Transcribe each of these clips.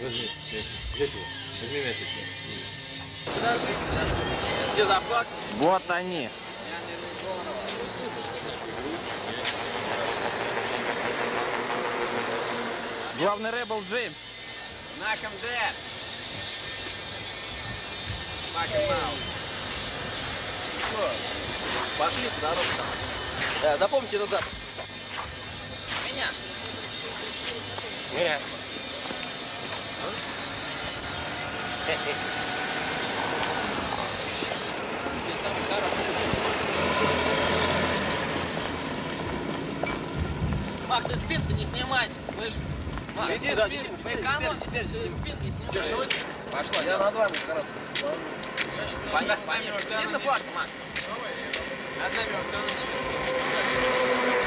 Возьми, возьми мячик. Все захват. Вот они. Главный Rebel Джеймс. Knock him dead. Fuck him out. Пошли с дорогу там. Запомните назад. Меня. Меня. Мак, ты спинку не снимай, слышь? Мак, спин не снимай. Пошла, я над вами старался. Понятно, видно флажку, Мак? Над нами он все равно не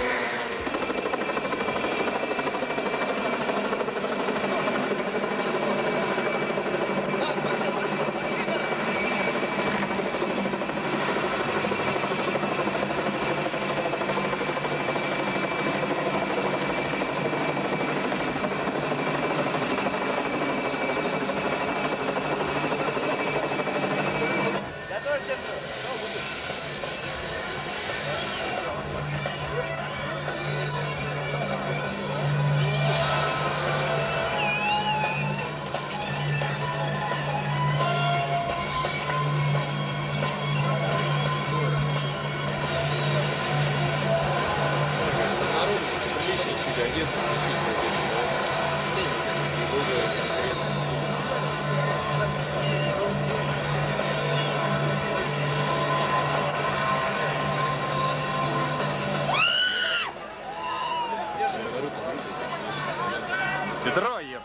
Петроев.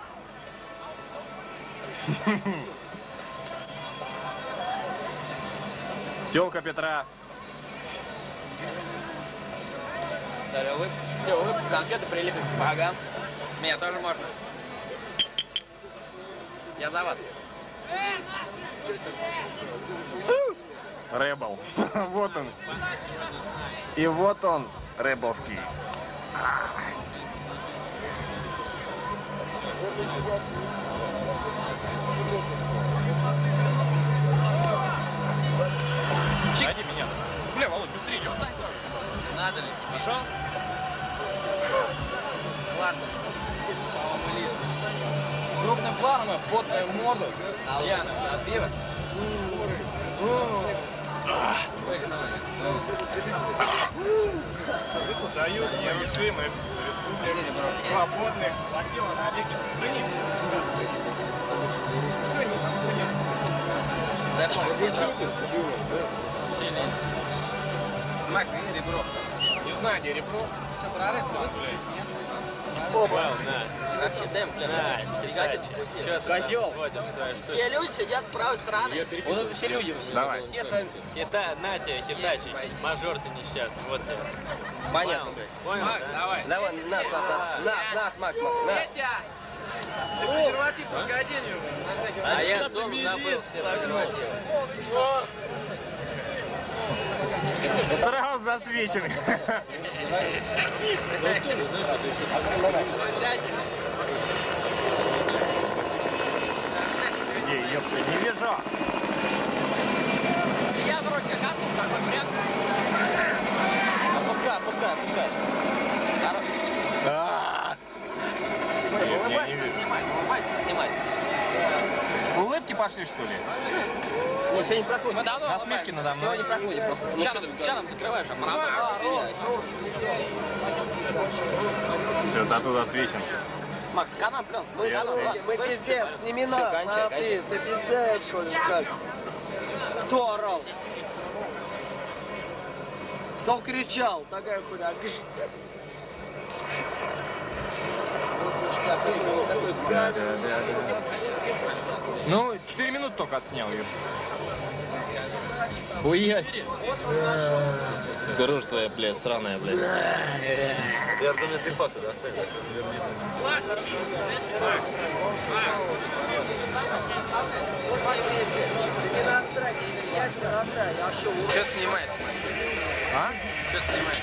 Тёлка Петра. Далее улыбка. Все, улыбка, конфеты прилипят к сапогам. Меня тоже можно. Я за вас. Rebel. Вот он. И вот он, Rebelский. Найди меня. Бля, Володь, быстрее идем. Надо ли? Пошел? Ладно. Крупным планом, потную морду. Яна, от пива. Союз нерушимых республик свободных хватило на веки. Дай флаг, Мак, види ребро. Не знаю, где ребро. Что, прорыв? Опа, на. Вообще, дай ему пляж. Ягодицу кусили. Козел. Все люди сидят с правой стороны. Вот все люди. Давай. Все свои... На тебе, Хитачи. Мажор ты несчастный. Вот тебе. Понятно. Понял? Макс, да? давай. Давай, нас, Макс. Петя! Ты презерватив только одень его, на всякий случай. А я дома забыл все презервативы. Сразу засвечен. Ей, ёпта, не вижу. Я вроде как отпуск такой прягся. Опускай. Улыбайся, снимай. Улыбки пошли, что ли? Мы все не проходим. Мы давно Насмешки надо мной. не проходим просто. Чаном закрываешь, а правда? Все, тату засвечен. Макс, канал плен. Мы пиздец, сними нас, а ты пиздец, что ли, как? Кто орал? Кто кричал? Такая хуйня. Вот ништяк, такой скамер. Ну, 4 минуты только отснял ее. Хуясь. Рожа твоя, блядь, сраная, блядь. Я думаю, ты фото достали. Что ты снимаешь? А? Что ты снимаешь?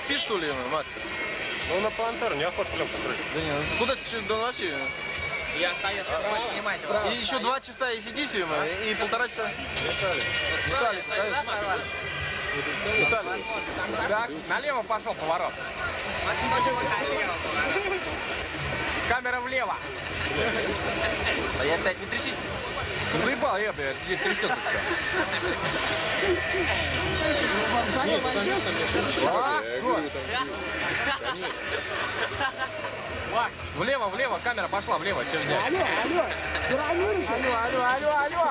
спишь, что ли, Макс? Ну, на плантер неохота прям покрыть. Да нет, ну куда ты до ночи? Я остаюсь, хочешь снимать его. И еще 2 часа и сидишь, и 1,5 часа. Виталий, Так, налево пошел поворот. Камера влево. Стоять, не трясись. Заебал я, блядь, здесь трясется все. Влево, влево, камера пошла влево, все взять. Алло.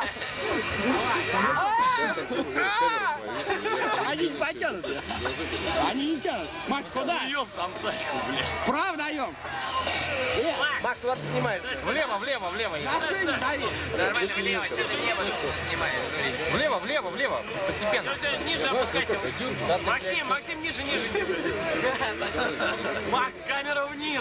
Они не потянут. Они не тянут. Макс, куда? Даем там тачку, блядь. Вправо даем. Макс, куда ты снимаешь? Влево. Машине дави. нормально влево, что ты небо снимаешь? Влево, постепенно. Ниже опускайся. Максим, ниже. Макс, камера вниз.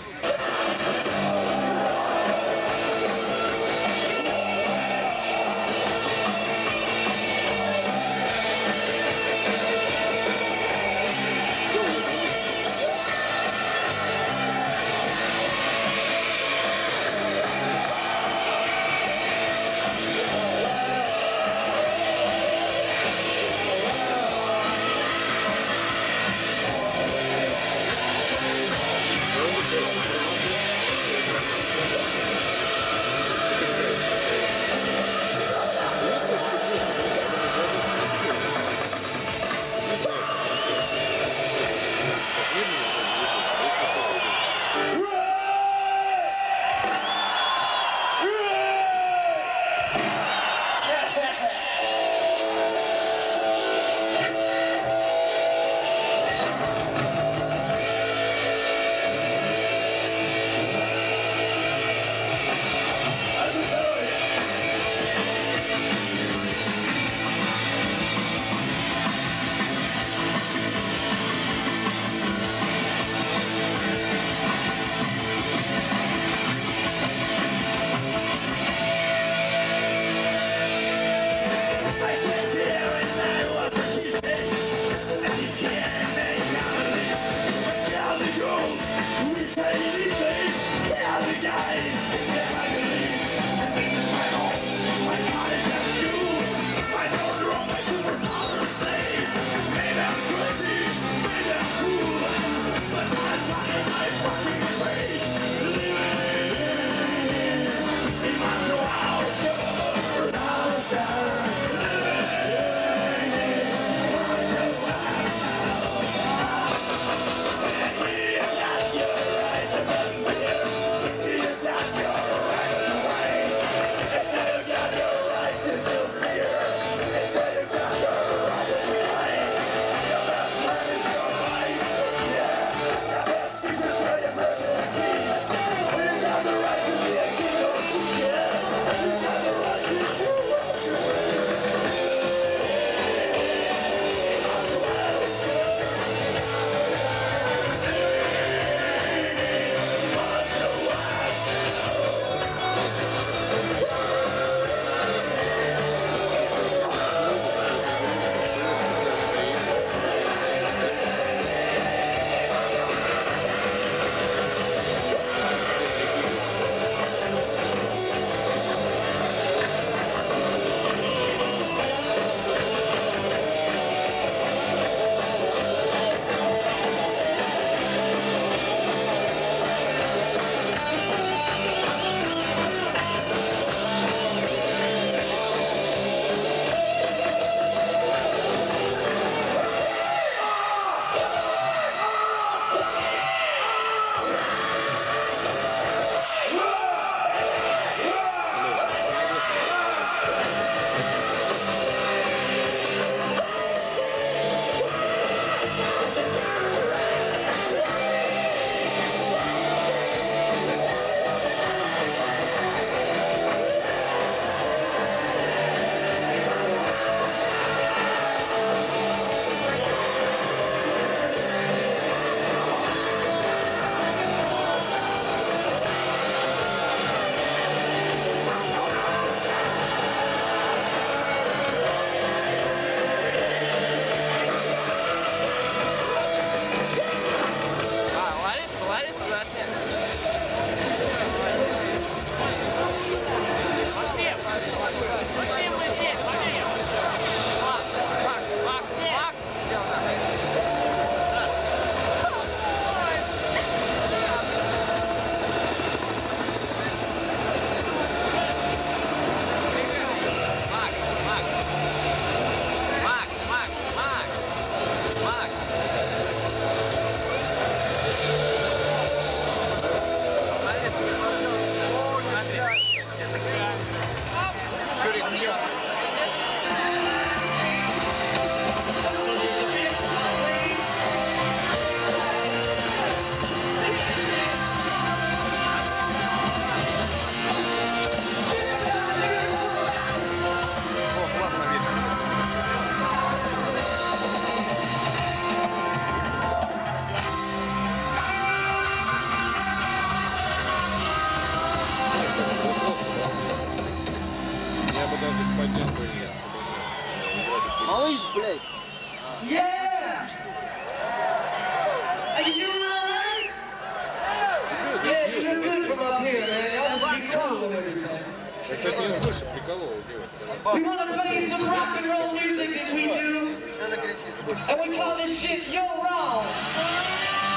We want to play some rock and roll music that we do. And we call this shit Yo Wrong.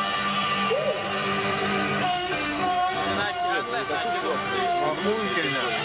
Охуительно.